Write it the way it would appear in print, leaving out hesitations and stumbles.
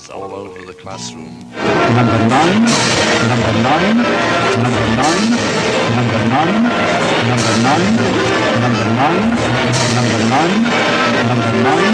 is all over the classroom. Number 9, number 9, number 9, number 9, number 9, number 9, number 9, number 9.